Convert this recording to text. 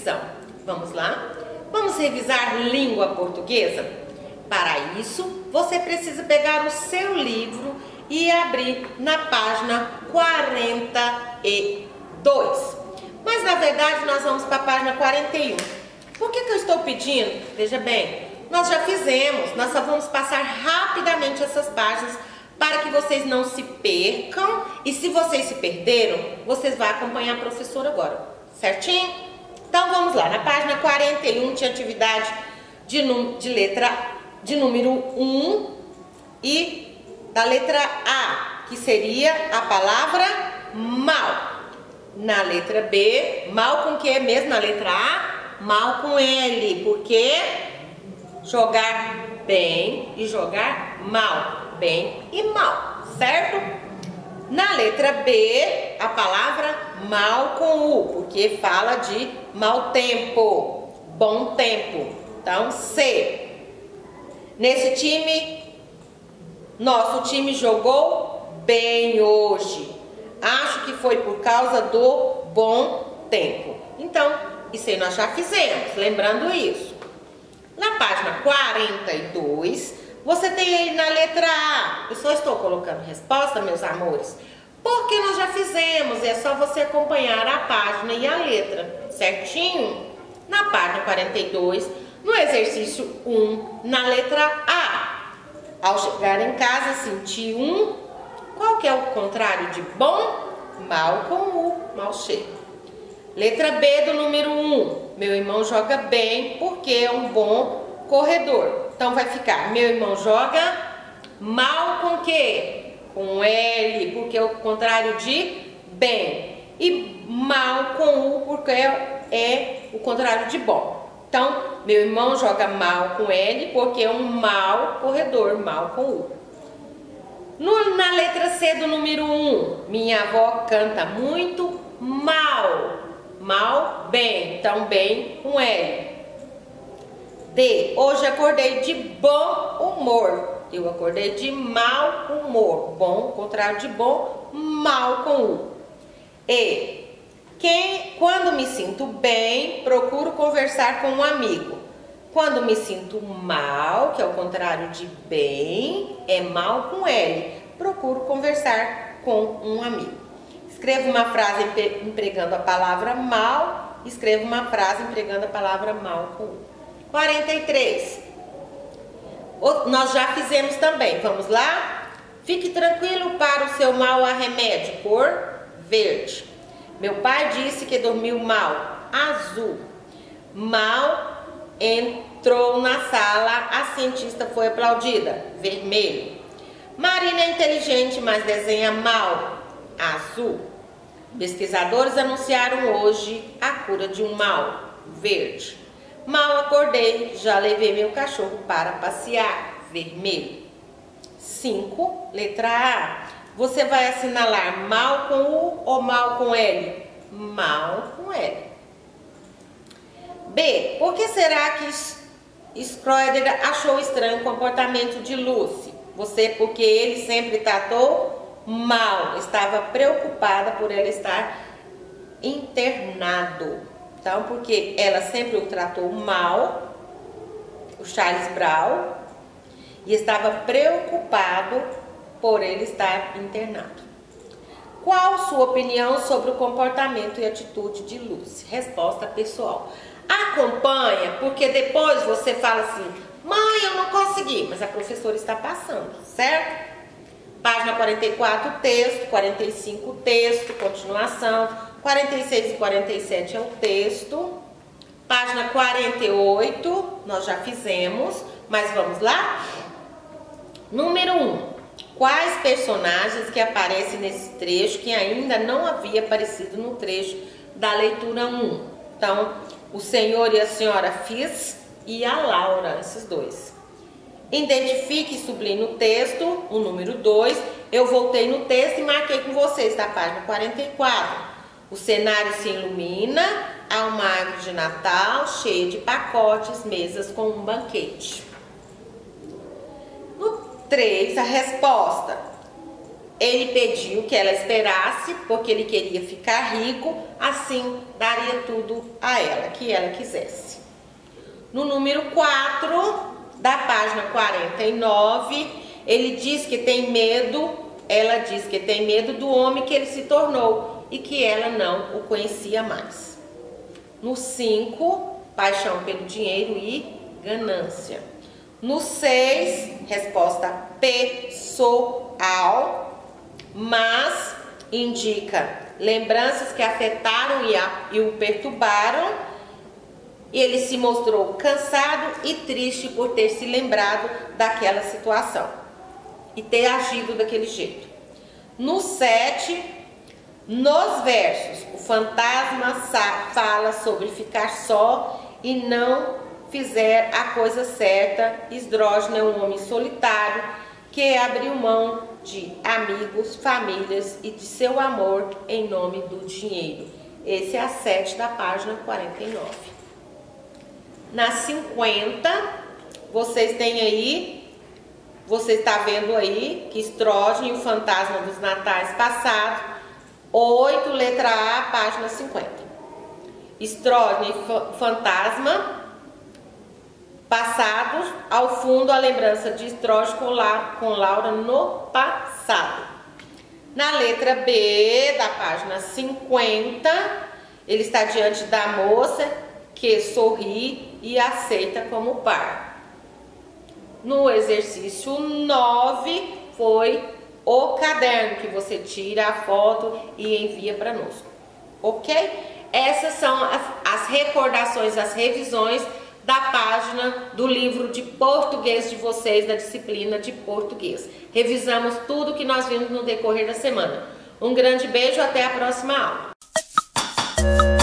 revisão. Vamos lá? Vamos revisar língua portuguesa? Para isso, você precisa pegar o seu livro e abrir na página 42. Mas na verdade nós vamos para a página 41. Por que eu estou pedindo? Veja bem, nós já fizemos, nós só vamos passar rapidamente essas páginas para que vocês não se percam. E se vocês se perderam, vocês vão acompanhar a professora agora, certinho? Então vamos lá, na página 41 tinha atividade de número 1 e da letra A, que seria a palavra mal. Na letra B, mal com que mesmo? Na letra A, mal com L, porque jogar bem e jogar mal, bem e mal, certo? Na letra B, a palavra mal com U, porque fala de mau tempo, bom tempo. Então, C. Nesse time, nosso time jogou bem hoje. Acho que foi por causa do bom tempo. Então, isso aí nós já fizemos, lembrando isso. Na página 42, você tem aí na letra A. Eu só estou colocando resposta, meus amores, porque nós já fizemos. É só você acompanhar a página e a letra, certinho? Na página 42, no exercício 1, na letra A. Ao chegar em casa, senti um... Qual que é o contrário de bom? Mal com U, mal cheio. Letra B do número 1. Meu irmão joga bem porque é um bom corredor. Então vai ficar, meu irmão joga mal com quê? Com L, porque é o contrário de bem. E mal com U, porque é o contrário de bom. Então, meu irmão joga mal com L porque é um mau corredor, mal com U. Na letra C do número 1, minha avó canta muito mal. Mal, bem. Então, bem com L. D, hoje acordei de bom humor. Eu acordei de mau humor. Bom, contrário de bom, mal com U. E, quando me sinto bem, procuro conversar com um amigo. Quando me sinto mal, que é o contrário de bem, é mal com L. Procuro conversar com um amigo. Escreva uma frase empregando a palavra mal. Escreva uma frase empregando a palavra mal com U. 43. Nós já fizemos também. Vamos lá? Fique tranquilo, para o seu mal há remédio. Cor verde. Meu pai disse que dormiu mal. Azul. Mal entrou na sala, a cientista foi aplaudida. Vermelho. Marina é inteligente, mas desenha mal. Azul. Pesquisadores anunciaram hoje a cura de um mal. Verde. Mal acordei, já levei meu cachorro para passear. Vermelho. 5. Letra A. Você vai assinalar mal com U ou mal com L? Mal com L. B. Por que será que Schroeder achou estranho o comportamento de Lucy? Porque ele sempre tratou mal. Estava preocupada por ela estar internado. Então, porque ela sempre o tratou mal, o Charles Brown, e estava preocupado por ele estar internado. Qual sua opinião sobre o comportamento e atitude de Lucy? Resposta pessoal. Acompanha, porque depois você fala assim, mãe, eu não consegui, mas a professora está passando, certo? Página 44, texto, 45, texto, continuação, 46 e 47 é o texto. Página 48, nós já fizemos, mas vamos lá? Número 1. Quais personagens que aparecem nesse trecho que ainda não havia aparecido no trecho da leitura 1? Então, o senhor e a senhora Fitz e a Laura, esses dois. Identifique e sublinhe no texto o número 2. Eu voltei no texto e marquei com vocês, da página 44. O cenário se ilumina, há uma árvore de Natal cheia de pacotes, mesas com um banquete. No 3, a resposta. Ele pediu que ela esperasse, porque ele queria ficar rico, assim daria tudo a ela, que ela quisesse. No número 4 da página 49, ele diz que tem medo, ela diz que tem medo do homem que ele se tornou e que ela não o conhecia mais. No 5, paixão pelo dinheiro e ganância. No 6, resposta pessoal, mas indica lembranças que afetaram e o perturbaram. Ele se mostrou cansado e triste por ter se lembrado daquela situação e ter agido daquele jeito. No 7, nos versos, o fantasma fala sobre ficar só e não fizer a coisa certa. Esdrógeno é um homem solitário que abriu mão de amigos, famílias e de seu amor em nome do dinheiro. Esse é a 7 da página 49. Na 50, vocês têm aí, você está vendo aí que Esdrógeno e o fantasma dos natais passados, 8, letra A, página 50. Esdrógeno e fantasma passados, ao fundo a lembrança de Esdrógeno com Laura no passado. Na letra B da página 50, ele está diante da moça que sorri e aceita como par. No exercício 9 foi o caderno que você tira a foto e envia para nós, ok? Essas são as recordações, as revisões da página do livro de português de vocês, da disciplina de português. Revisamos tudo que nós vimos no decorrer da semana. Um grande beijo, até a próxima aula.